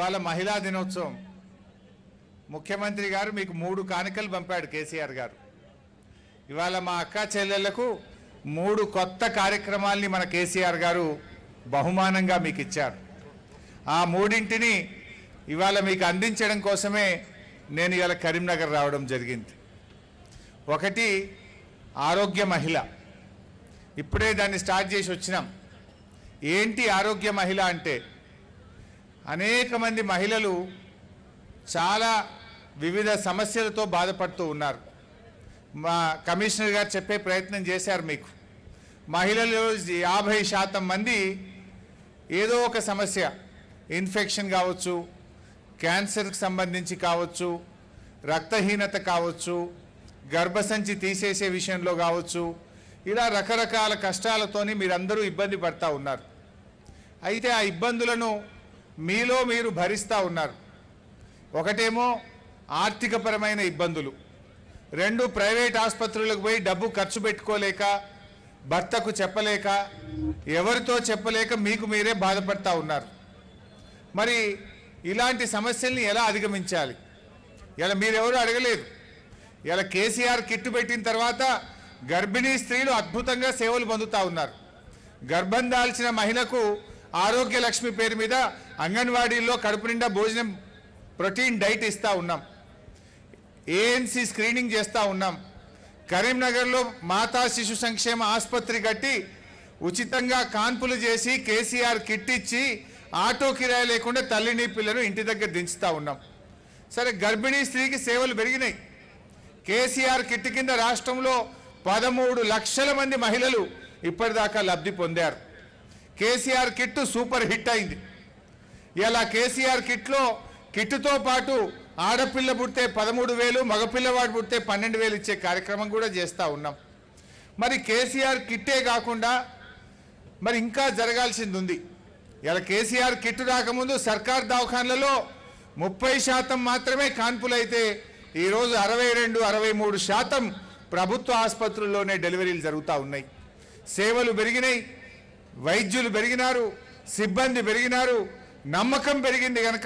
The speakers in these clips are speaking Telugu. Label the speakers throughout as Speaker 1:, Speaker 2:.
Speaker 1: ఇవాళ మహిళా దినోత్సవం ముఖ్యమంత్రి గారు మీకు 3 కానుకలు పంపాడు కేసీఆర్ గారు. ఇవాళ మా అక్క చెల్లెళ్లకు 3 కొత్త కార్యక్రమాల్ని మన కేసీఆర్ గారు బహుమానంగా మీకు ఇచ్చారు. ఆ 3ంటిని ఇవాళ మీకు అందించడం కోసమే నేను ఇవాళ కరీంనగర్ రావడం జరిగింది. ఒకటి ఆరోగ్య మహిళ, ఇప్పుడే దాన్ని స్టార్ట్ చేసి వచ్చినాం. ఏంటి ఆరోగ్య మహిళ అంటే, అనేక మంది మహిళలు చాలా వివిధ సమస్యలతో బాధపడుతూ ఉన్నారు. మా కమిషనర్ గారు చెప్పే ప్రయత్నం చేశారు. మీకు మహిళలు 50% మంది ఏదో ఒక సమస్య, ఇన్ఫెక్షన్ కావచ్చు, క్యాన్సర్కి సంబంధించి కావచ్చు, రక్తహీనత కావచ్చు, గర్భసంచి తీసేసే విషయంలో కావచ్చు, ఇలా రకరకాల కష్టాలతోని మీరందరూ ఇబ్బంది పడతా ఉన్నారు. అయితే ఆ ఇబ్బందులను మీలో మీరు భరిస్తూ ఉన్నారు. ఒకటేమో ఆర్థికపరమైన ఇబ్బందులు, 2 ప్రైవేట్ ఆసుపత్రులకు పోయి డబ్బు ఖర్చు పెట్టుకోలేక, భర్తకు చెప్పలేక, ఎవరితో చెప్పలేక మీకు మీరే బాధపడతా ఉన్నారు. మరి ఇలాంటి సమస్యల్ని ఎలా అధిగమించాలి? ఇలా మీరెవరు అడగలేదు. ఇలా కేసీఆర్ కిట్టు పెట్టిన తర్వాత గర్భిణీ స్త్రీలు అద్భుతంగా సేవలు పొందుతూ ఉన్నారు. గర్భం దాల్చిన మహిళకు ఆరోగ్య లక్ష్మి పేరు మీద అంగన్వాడీల్లో కడుపు నిండా భోజనం, ప్రోటీన్ డైట్ ఇస్తూ ఉన్నాం. ఏఎన్సీ స్క్రీనింగ్ చేస్తూ ఉన్నాం. కరీంనగర్లో మాతా శిశు సంక్షేమ ఆసుపత్రి కట్టి ఉచితంగా కాన్పులు చేసి కేసీఆర్ కిట్ ఇచ్చి ఆటో కిరాయి లేకుండా తల్లిని పిల్లను ఇంటి దగ్గర దించుతూ ఉన్నాం. సరే, గర్భిణీ స్త్రీకి సేవలు పెరిగినాయి. కేసీఆర్ కిట్ కింద రాష్ట్రంలో 13 లక్షల మంది మహిళలు ఇప్పటిదాకా లబ్ధి పొందారు. కేసీఆర్ కిట్టు సూపర్ హిట్ అయింది. ఇలా కేసీఆర్ కిట్టుతో పాటు ఆడపిల్ల పుడితే 13,000, మగపిల్లవాడు పుడితే 12,000 ఇచ్చే కార్యక్రమం కూడా చేస్తూ ఉన్నాం. మరి కేసీఆర్ కిట్టే కాకుండా మరి ఇంకా జరగాల్సింది ఉంది. ఇలా కేసీఆర్ కిట్టు రాకముందు సర్కార్ దవాఖాన్లలో 30% మాత్రమే కాన్పులైతే ఈరోజు 62-63% ప్రభుత్వ ఆసుపత్రుల్లోనే డెలివరీలు జరుగుతూ ఉన్నాయి. సేవలు పెరిగినాయి, వైద్యులు పెరిగినారు, సిబ్బంది పెరిగినారు, నమ్మకం పెరిగింది కనుక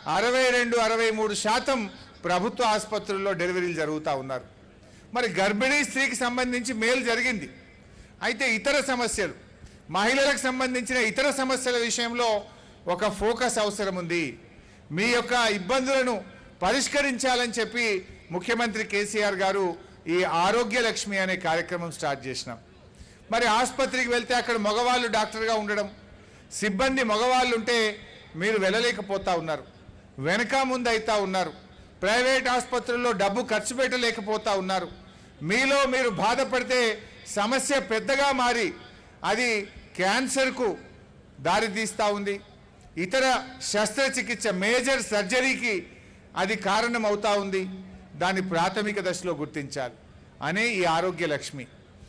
Speaker 1: 62-63% ప్రభుత్వ ఆసుపత్రుల్లో డెలివరీలు జరుగుతూ ఉన్నారు. మరి గర్భిణీ స్త్రీకి సంబంధించి మేలు జరిగింది. అయితే ఇతర సమస్యలు, మహిళలకు సంబంధించిన ఇతర సమస్యల విషయంలో ఒక ఫోకస్ అవసరం ఉంది. మీ యొక్క ఇబ్బందులను పరిష్కరించాలని చెప్పి ముఖ్యమంత్రి కేసీఆర్ గారు ఈ ఆరోగ్య లక్ష్మి అనే కార్యక్రమం స్టార్ట్ చేసినాం. మరి ఆసుపత్రికి వెళ్తే అక్కడ మగవాళ్ళు డాక్టర్గా ఉండడం, సిబ్బంది మగవాళ్ళు ఉంటే మీరు వెళ్ళలేకపోతా ఉన్నారు, వెనక ముందు అవుతా ఉన్నారు. ప్రైవేట్ ఆసుపత్రుల్లో డబ్బు ఖర్చు పెట్టలేకపోతా ఉన్నారు. మీలో మీరు బాధపడితే సమస్య పెద్దగా మారి అది క్యాన్సర్కు దారితీస్తూ ఉంది. ఇతర శస్త్రచికిత్స, మేజర్ సర్జరీకి అది కారణం అవుతా ఉంది. దాన్ని ప్రాథమిక దశలో గుర్తించాలి అనే ఈ ఆరోగ్య లక్ష్మి.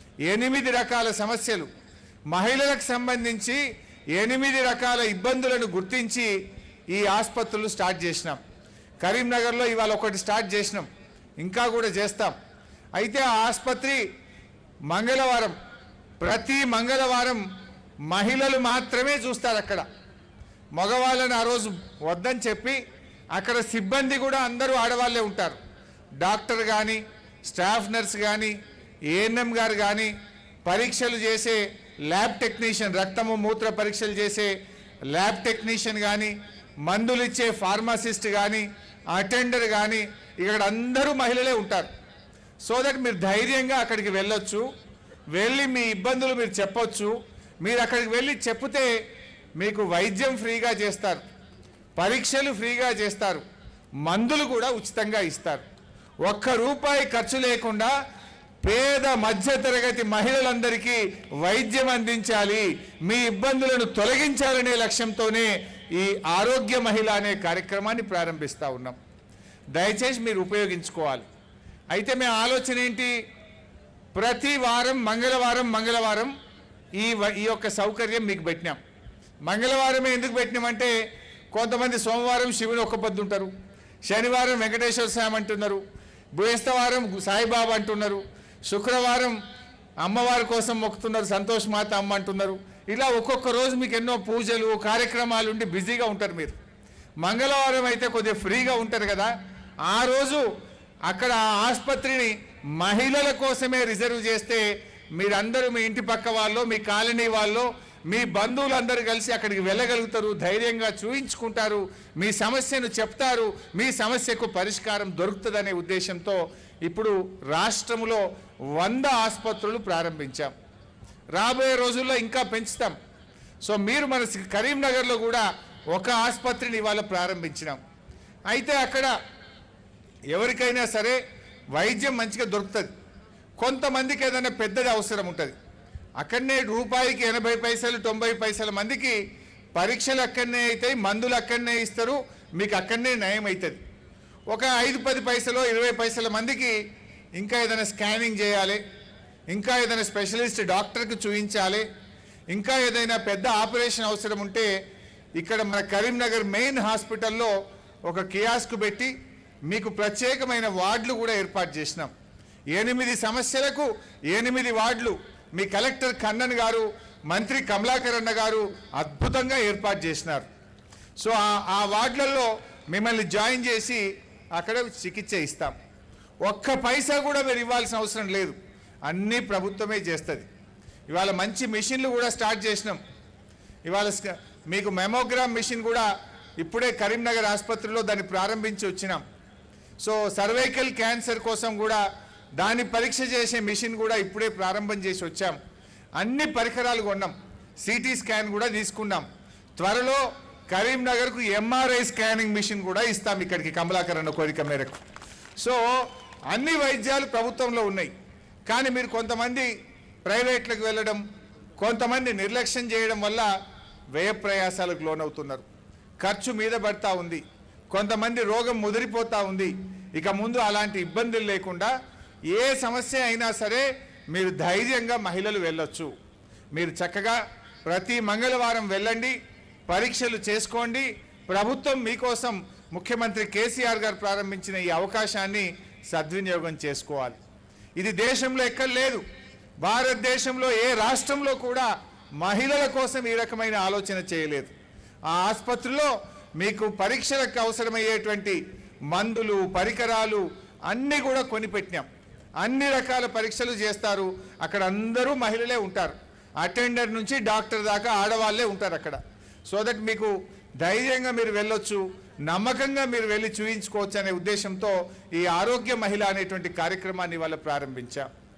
Speaker 1: 8 రకాల సమస్యలు, మహిళలకు సంబంధించి 8 రకాల ఇబ్బందులను గుర్తించి ఈ ఆసుపత్రులు స్టార్ట్ చేసినాం. కరీంనగర్లో ఇవాళ ఒకటి స్టార్ట్ చేసినాం, ఇంకా కూడా చేస్తాం. అయితే ఆ ఆసుపత్రి మంగళవారం, ప్రతి మంగళవారం మహిళలు మాత్రమే చూస్తారు. అక్కడ మగవాళ్ళని ఆ రోజు వద్దని చెప్పి అక్కడ సిబ్బంది కూడా అందరూ ఆడవాళ్ళే ఉంటారు. డాక్టర్ కానీ, స్టాఫ్ నర్స్ కానీ, ఏఎన్ఎం గారు కానీ, పరీక్షలు చేసే ల్యాబ్ టెక్నీషియన్, రక్తము మూత్ర పరీక్షలు చేసే ల్యాబ్ టెక్నీషియన్ కానీ, మందులు ఇచ్చే ఫార్మసిస్ట్ కానీ, అటెండర్ కానీ, ఇక్కడ అందరూ మహిళలే ఉంటారు. సో దట్ మీరు ధైర్యంగా అక్కడికి వెళ్ళొచ్చు, వెళ్ళి మీ ఇబ్బందులు మీరు చెప్పొచ్చు. మీరు అక్కడికి వెళ్ళి చెప్తే మీకు వైద్యం ఫ్రీగా చేస్తారు, పరీక్షలు ఫ్రీగా చేస్తారు, మందులు కూడా ఉచితంగా ఇస్తారు. 1 రూపాయి ఖర్చు లేకుండా పేద మధ్యతరగతి మహిళలందరికీ వైద్యం అందించాలి, మీ ఇబ్బందులను తొలగించాలనే లక్ష్యంతోనే ఈ ఆరోగ్య మహిళ అనే కార్యక్రమాన్ని ప్రారంభిస్తూ ఉన్నాం. దయచేసి మీరు ఉపయోగించుకోవాలి. అయితే మీ ఆలోచన ఏంటి? ప్రతి వారం మంగళవారం ఈ యొక్క సౌకర్యం మీకు పెట్టినాం. మంగళవారమే ఎందుకు పెట్టినామంటే కొంతమంది సోమవారం శివుని ఒక్క పొద్దు ఉంటారు, శనివారం వెంకటేశ్వర స్వామి అంటున్నారు, బృహస్పతివారం సాయిబాబా అంటున్నారు, శుక్రవారం అమ్మవారి కోసం మొక్కుతున్నారు, సంతోష్ మాత అమ్మ అంటున్నారు. ఇలా ఒక్కొక్క రోజు మీకు ఎన్నో పూజలు కార్యక్రమాలు ఉండి బిజీగా ఉంటారు మీరు. మంగళవారం అయితే కొద్దిగా ఫ్రీగా ఉంటారు కదా, ఆ రోజు అక్కడ ఆసుపత్రిని మహిళల కోసమే రిజర్వ్ చేస్తే మీరందరూ మీ ఇంటి పక్క వాళ్ళు, మీ కాలనీ వాళ్ళు, మీ బంధువులందరూ కలిసి అక్కడికి వెళ్ళగలుగుతారు, ధైర్యంగా చూయించుకుంటారు, మీ సమస్యను చెప్తారు, మీ సమస్యకు పరిష్కారం దొరుకుతుందనే ఉద్దేశంతో ఇప్పుడు రాష్ట్రంలో 100 ఆసుపత్రులు ప్రారంభించాం. రాబోయే రోజుల్లో ఇంకా పెంచుతాం. సో మీరు మన కరీంనగర్లో కూడా ఒక ఆసుపత్రిని ఇవాళ ప్రారంభించినాం. అయితే అక్కడ ఎవరికైనా సరే వైద్యం మంచిగా దొరుకుతుంది. కొంతమందికి ఏదైనా పెద్దది అవసరం ఉంటుంది, అక్కడనే రూపాయికి 80 పైసలు 90 పైసల మందికి పరీక్షలు అక్కడనే అవుతాయి, మందులు అక్కడనే ఇస్తారు, మీకు అక్కడనే నయం అవుతుంది. ఒక 5-10 పైసలు 20 పైసల మందికి ఇంకా ఏదైనా స్కానింగ్ చేయాలి, ఇంకా ఏదైనా స్పెషలిస్ట్ డాక్టర్కి చూపించాలి, ఇంకా ఏదైనా పెద్ద ఆపరేషన్ అవసరం ఉంటే ఇక్కడ మన కరీంనగర్ మెయిన్ హాస్పిటల్లో ఒక కియాస్క్ పెట్టి మీకు ప్రత్యేకమైన వార్డులు కూడా ఏర్పాటు చేసినాం. 8 సమస్యలకు 8 వార్డులు మీ కలెక్టర్ కన్నన్ గారు, మంత్రి కమలాకర్ అన్న గారు అద్భుతంగా ఏర్పాటు చేసినారు. సో ఆ వార్డులలో మిమ్మల్ని జాయిన్ చేసి అక్కడ చికిత్స ఇస్తాం. ఒక్క పైసా కూడా మీరు ఇవ్వాల్సిన అవసరం లేదు, అన్నీ ప్రభుత్వమే చేస్తుంది. ఇవాళ మంచి మిషన్లు కూడా స్టార్ట్ చేసినాం. ఇవాళ మీకు మెమోగ్రామ్ మిషన్ కూడా ఇప్పుడే కరీంనగర్ ఆసుపత్రిలో దాన్ని ప్రారంభించి వచ్చినాం. సో సర్వైకల్ క్యాన్సర్ కోసం కూడా దాన్ని పరీక్ష చేసే మిషన్ కూడా ఇప్పుడే ప్రారంభం చేసి వచ్చాం. అన్ని పరికరాలు కొన్నాం, సిటీ స్కాన్ కూడా తీసుకున్నాం. త్వరలో కరీంనగర్కు ఎంఆర్ఐ స్కానింగ్ మిషన్ కూడా ఇస్తాం ఇక్కడికి, కమలాకర్ అన్న కోరిక మేరకు. సో అన్ని వైద్యాలు ప్రభుత్వంలో ఉన్నాయి. కానీ మీరు కొంతమంది ప్రైవేట్లకు వెళ్ళడం, కొంతమంది నిర్లక్ష్యం చేయడం వల్ల వ్యయ ప్రయాసాలకు లోనవుతున్నారు, ఖర్చు మీద పడతా ఉంది, కొంతమంది రోగం ముదిరిపోతూ ఉంది. ఇక ముందు అలాంటి ఇబ్బందులు లేకుండా ఏ సమస్య అయినా సరే మీరు ధైర్యంగా మహిళలు వెళ్ళొచ్చు. మీరు చక్కగా ప్రతి మంగళవారం వెళ్ళండి, పరీక్షలు చేసుకోండి. ప్రభుత్వం మీకోసం ముఖ్యమంత్రి కేసీఆర్ గారు ప్రారంభించిన ఈ అవకాశాన్ని సద్వినియోగం చేసుకోవాలి. ఇది దేశంలో ఎక్కడ లేదు, భారతదేశంలో ఏ రాష్ట్రంలో కూడా మహిళల కోసం ఈ రకమైన ఆలోచన చేయలేదు. ఆ ఆసుపత్రిలో మీకు పరీక్షలకు అవసరమయ్యేటువంటి మందులు, పరికరాలు అన్నీ కూడా కొనిపెట్టినాం. అన్ని రకాల పరీక్షలు చేస్తారు. అక్కడ అందరూ మహిళలే ఉంటారు, అటెండర్ నుంచి డాక్టర్ దాకా ఆడవాళ్ళే ఉంటారు అక్కడ. సో దట్ మీకు ధైర్యంగా మీరు వెళ్ళొచ్చు, నమ్మకంగా మీరు వెళ్ళి చూయించుకోవచ్చు అనే ఉద్దేశంతో ఈ ఆరోగ్య మహిళ అనేటువంటి కార్యక్రమాన్ని ఇవాళ ప్రారంభించాం.